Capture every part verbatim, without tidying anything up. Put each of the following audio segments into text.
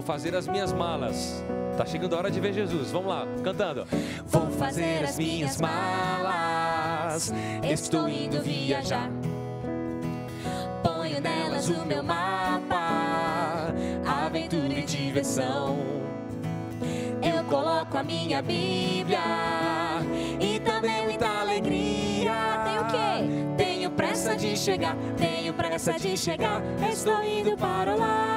fazer as minhas malas. Tá chegando a hora de ver Jesus. Vamos lá, cantando. Vou fazer as minhas malas, estou indo viajar. Ponho nelas o meu mapa, aventura e diversão. Eu coloco a minha Bíblia e também muita alegria. Tem o quê? Tenho pressa de chegar, tenho pressa de chegar, estou indo para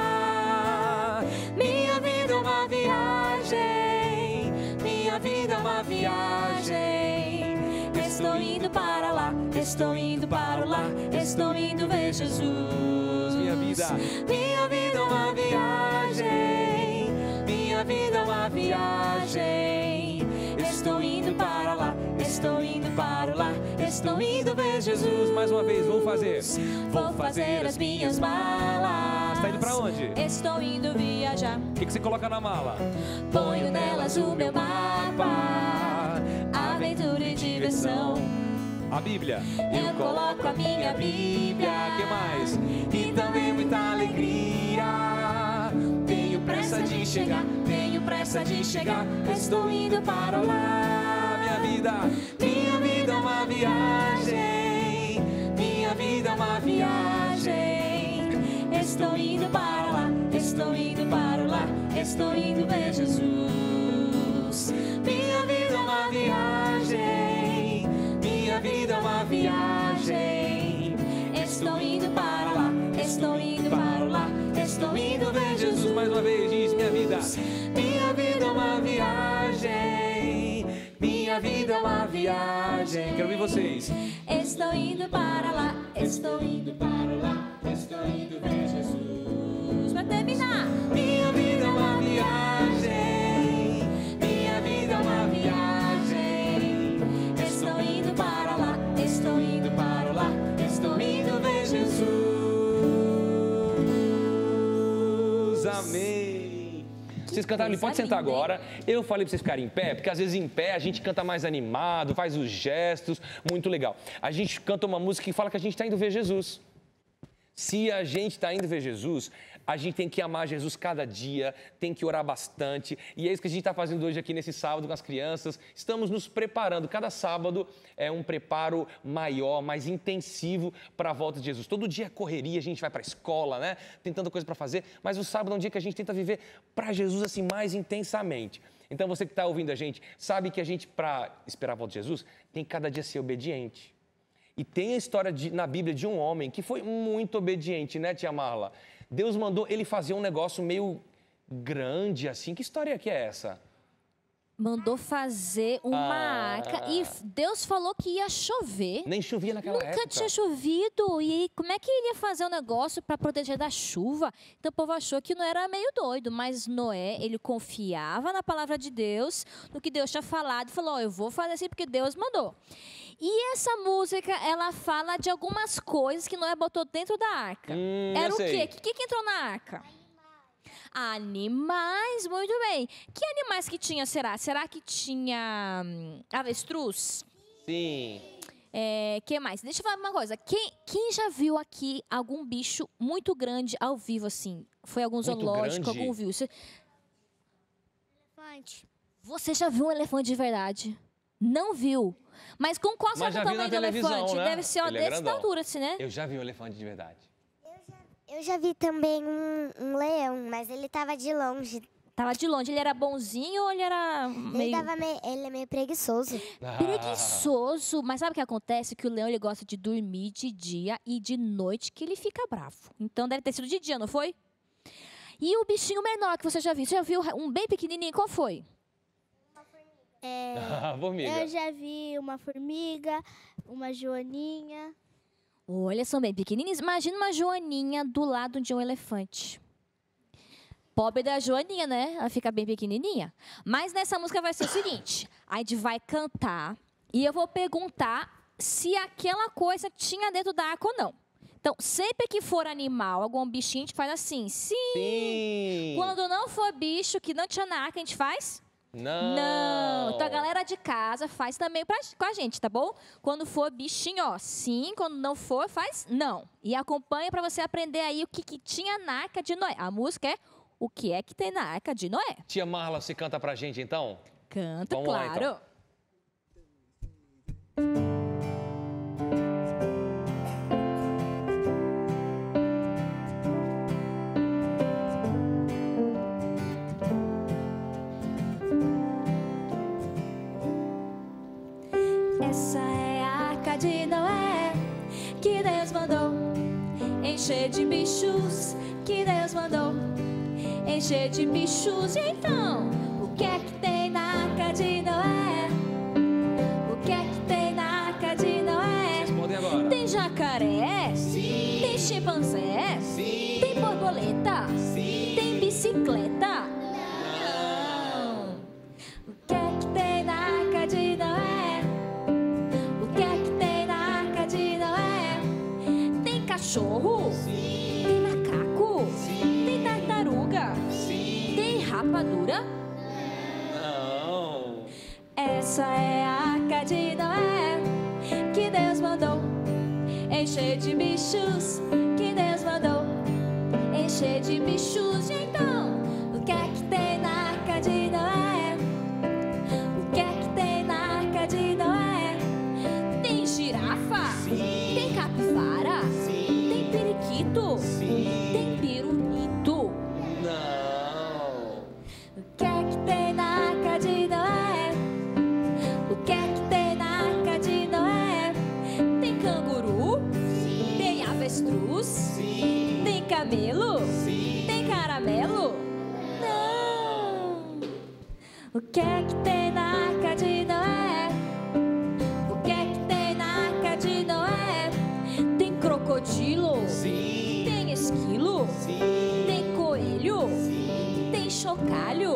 lá. Minha vida é uma viagem, minha vida é uma viagem. Estou indo para lá, estou indo para lá, estou indo ver Jesus. Minha vida, minha vida é uma viagem, minha vida é uma viagem. Estou indo para lá, estou indo para lá, estou indo ver Jesus. Mais uma vez, vou fazer. Vou fazer as minhas malas. Tá indo pra onde? Estou indo viajar. O que, que você coloca na mala? Ponho nelas o meu mapa, aventura e diversão. A Bíblia. Eu coloco a minha Bíblia. O que mais? E também muita alegria. Tenho pressa de chegar, tenho pressa de chegar, estou indo para lá. Minha vida, minha vida é uma viagem, minha vida é uma viagem. Estou indo para lá, estou indo para lá, estou indo ver Jesus. Minha vida é uma viagem, minha vida é uma viagem. Estou indo para lá, estou indo para lá, estou indo ver Jesus. Mais uma vez diz, minha vida, minha vida é uma viagem, minha vida é uma viagem. Quero ouvir vocês. Estou indo para lá, estou indo para lá, estou indo ver Jesus. Vai terminar. Minha vida é uma viagem, minha vida é uma viagem. Estou indo para lá, estou indo para lá, estou indo ver Jesus. Amém. Vocês cantaram ali, pode sentar agora. Eu falei para vocês ficarem em pé, porque às vezes em pé a gente canta mais animado, faz os gestos, muito legal. A gente canta uma música que fala que a gente está indo ver Jesus. Se a gente está indo ver Jesus, a gente tem que amar Jesus cada dia, tem que orar bastante. E é isso que a gente está fazendo hoje aqui nesse sábado com as crianças. Estamos nos preparando. Cada sábado é um preparo maior, mais intensivo para a volta de Jesus. Todo dia é correria, a gente vai para a escola, né? Tem tanta coisa para fazer. Mas o sábado é um dia que a gente tenta viver para Jesus assim mais intensamente. Então você que está ouvindo a gente, sabe que a gente, para esperar a volta de Jesus, tem que cada dia ser obediente. E tem a história de, na Bíblia de um homem que foi muito obediente, né, tia Marla? Deus mandou ele fazer um negócio meio grande assim. Que história que é essa? Mandou fazer uma Ah. arca e Deus falou que ia chover. Nem chovia naquela Nunca época. tinha chovido. E como é que ele ia fazer um negócio para proteger da chuva? Então o povo achou que não era meio doido, mas Noé, ele confiava na palavra de Deus, no que Deus tinha falado, e falou, oh, eu vou fazer assim porque Deus mandou. E essa música, ela fala de algumas coisas que Noé botou dentro da arca. Hum, Era eu o sei. quê? O que, que entrou na arca? Animais, muito bem. Que animais que tinha, será? Será que tinha hum, avestruz? Sim. É, que mais? Deixa eu falar uma coisa. Quem, quem já viu aqui algum bicho muito grande ao vivo, assim? Foi algum Muito zoológico, grande? algum viu? Você, Elefante. você já viu um elefante de verdade? Não viu. Mas com qual Mas será já o viu na tamanho do televisão, elefante? né? Deve ser ó, Ele é desse grandão. da altura, assim, né? Eu já vi um elefante de verdade. Eu já vi também um, um leão, mas ele tava de longe. Tava de longe. Ele era bonzinho ou ele era Ele, meio... tava meio, ele é meio preguiçoso. preguiçoso, mas sabe o que acontece? Que o leão ele gosta de dormir de dia e de noite que ele fica bravo. Então deve ter sido de dia, não foi? E o bichinho menor que você já viu? Você já viu um bem pequenininho? Qual foi? É, Ah, formiga. eu já vi uma formiga, uma joaninha. Olha, são bem pequenininhos. Imagina uma joaninha do lado de um elefante. Pobre da joaninha, né? Ela fica bem pequenininha. Mas nessa música vai ser o seguinte. A gente vai cantar e eu vou perguntar se aquela coisa tinha dentro da arca ou não. Então, sempre que for animal, algum bichinho, a gente faz assim. Sim. Sim. Quando não for bicho que não tinha na arca, a gente faz? Não. Não. Então, a galera de casa faz também pra, com a gente, tá bom? Quando for bichinho, ó, sim. Quando não for, faz não. E acompanha pra você aprender aí o que, que tinha na arca de Noé. A música é o que é que tem na arca de Noé. Tia Marla, você canta pra gente, então? Canto, Vamos lá, claro. então. Essa é a arca de Noé que Deus mandou encher de bichos, que Deus mandou encher de bichos. E então, o que é que tem na arca de Noé? O que é que tem na arca de Noé? Respondem agora. Tem jacaré? Sim. Tem chimpanzé? Sim. Tem borboleta? Sim. Tem bicicleta? Não. O que é que tem na arca de Noé? O que é que tem na arca de Noé? Tem cachorro? Sim. Tem macaco? Sim. Tem tartaruga? Sim. Tem rapadura? Não. Essa é a arca de Noé que Deus mandou encher de bichos, que Deus mandou encher de bichos. E então, o que é que tem na arca de Noé? O que é que tem na arca de Noé? Tem girafa? Sim. Tem capivara? Sim. Tem periquito? Sim. Tem pirulito? Não. O que é que tem na arca de Noé? O que é que tem na arca de Noé? Tem canguru? Sim. Tem avestruz? Sim. Tem camelo? Sim. Tem caramelo? Não! O que é que tem na arca de Noé? O que é que tem na arca de Noé? Tem crocodilo? Sim. Tem esquilo? Sim. Tem coelho? Sim. Tem chocalho?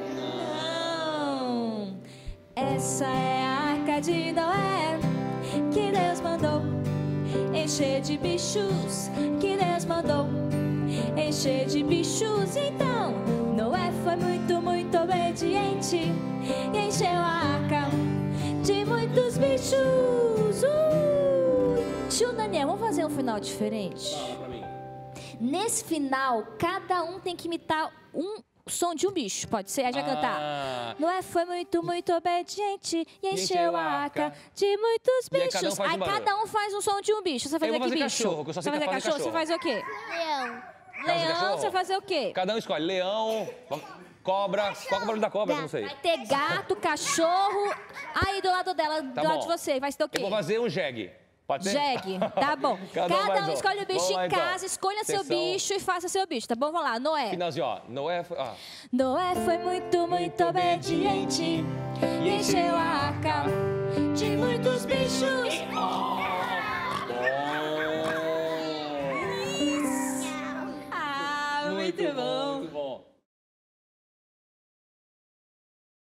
Não! Essa é a arca de Noé que Deus mandou encher de bichos, que Deus mandou encher de bichos. Então, Noé foi muito, muito obediente e encheu a arca de muitos bichos. Uh! Tio Daniel, vamos fazer um final diferente? Fala pra mim. Nesse final, cada um tem que imitar um som de um bicho. Pode ser? Aí já Ah. cantar. Noé foi muito, muito obediente e encheu encheu a a arca arca de muitos E aí cada um bichos. faz Aí um barulho. cada um faz um som de um bicho. Você vai Eu fazer vou que fazer bicho? cachorro, que eu só sei Você vai fazer fazer cachorro? Você cachorro. faz o quê? Leão. fazer Leão, cachorro? você vai fazer o quê? Cada um escolhe. Leão, cobra. Qual que é o barulho da cobra? Eu não sei. Vai ter gato, cachorro. Aí do lado dela, do Tá lado bom. de você, vai ser o quê? Eu vou fazer um jegue. Pode ser? Jegue, tá bom. Cada um Cada mais um um. escolhe o bicho Vamos lá, em então. casa, escolha seu Atenção. bicho e faça seu bicho, tá bom? Vamos lá, Noé. Finalzinho, ó. Noé foi... ó. Noé foi muito, muito obediente e encheu a arca de muitos bichos.